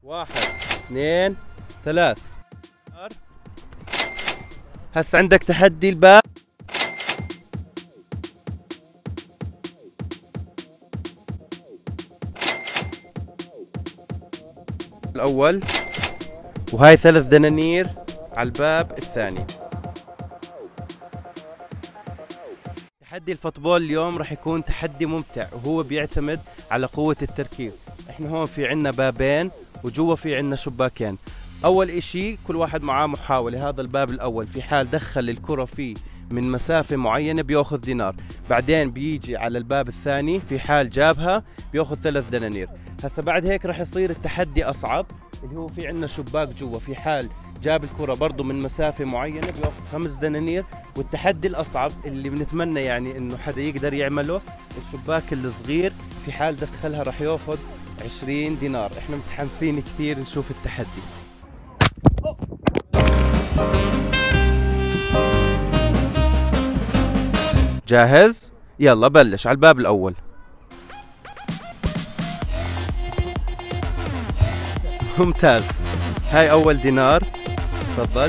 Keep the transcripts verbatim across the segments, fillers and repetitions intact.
واحد اثنين ثلاث. هسه عندك تحدي الباب. الأول، وهاي ثلاث دنانير على الباب الثاني. تحدي الفوتبول اليوم راح يكون تحدي ممتع، وهو بيعتمد على قوة التركيز. احنا هون في عنا بابين وجوا في عنا شباكين. اول اشي كل واحد معاه محاولة. هذا الباب الاول في حال دخل الكرة فيه من مسافة معينة بياخذ دينار، بعدين بيجي على الباب الثاني في حال جابها بياخذ ثلاث دنانير. هسا بعد هيك راح يصير التحدي اصعب، اللي هو في عنا شباك جوا، في حال جاب الكرة برضو من مسافة معينة بياخذ خمس دنانير. والتحدي الأصعب اللي بنتمنى يعني إنه حدا يقدر يعمله، الشباك الصغير في حال دخلها راح ياخذ عشرين دينار. إحنا متحمسين كثير نشوف التحدي. جاهز؟ يلا بلش على الباب الأول. ممتاز، هاي أول دينار، تفضل.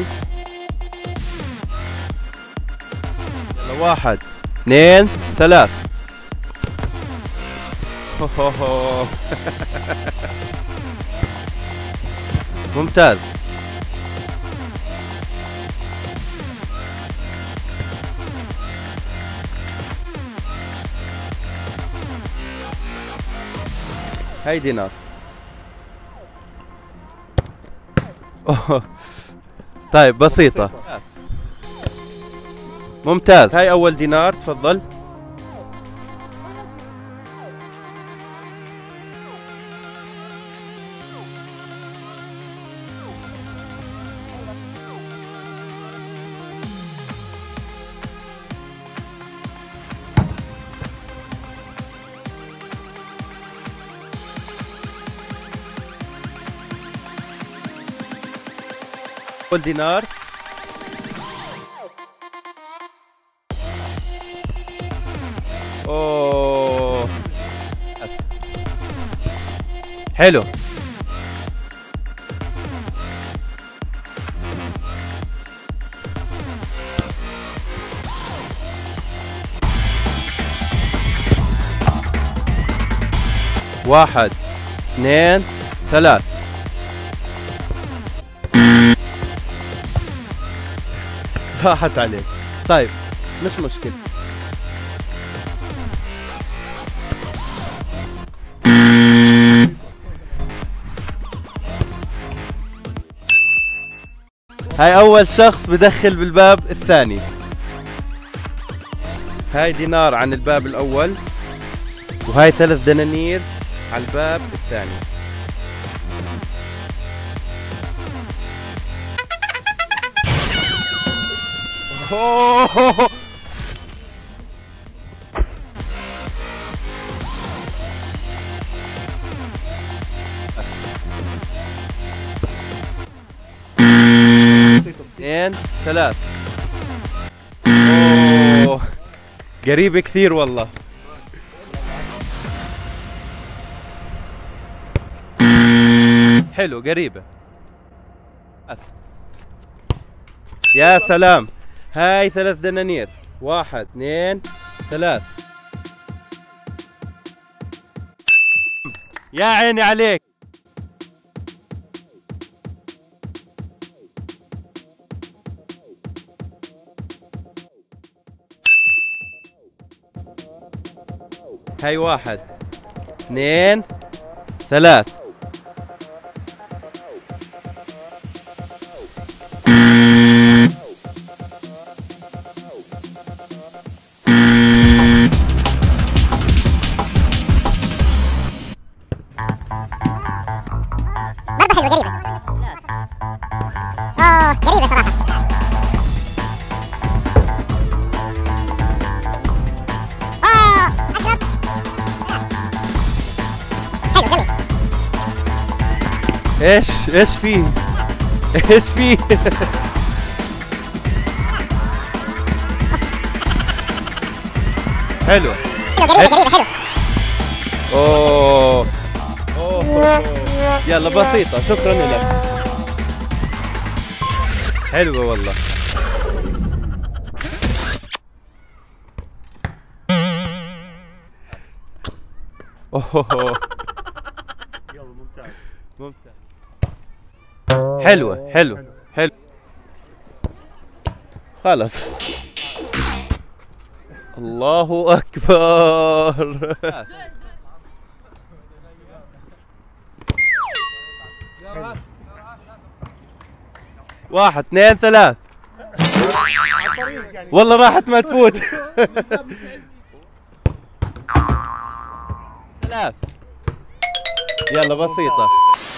يلا واحد اثنين ثلاث. ممتاز. هاي دينار. أوه. طيب بسيطة. ممتاز، هاي أول دينار، تفضل. أول دينار. اوه حلو. واحد اثنين ثلاث. راحت عليك. طيب مش مشكلة. هاي أول شخص بدخل بالباب الثاني. هاي دينار عن الباب الأول، وهاي ثلاث دنانير على الباب الثاني. أوه. اثنين ثلاث. اوه قريب كثير والله. حلو قريبة. يا سلام، هاي ثلاث دنانير. واحد اثنين ثلاث. يا عيني عليك. هاي واحد اثنين ثلاث. برضه حلوة قريبة. اوه قريبة صراحة. اوه اقرب. حلو جميل. ايش ايش فيه؟ ايش فيه؟ حلو. حلو قريبة قريبة حلو. اوه اوه يلا بسيطة، شكرا لك. حلوة والله. اوه يلا ممتاز ممتاز. حلوة حلو حلو. خلاص. الله أكبر. واحد اثنين ثلاث. والله راحت ما تفوت. ثلاث. يلا بسيطة.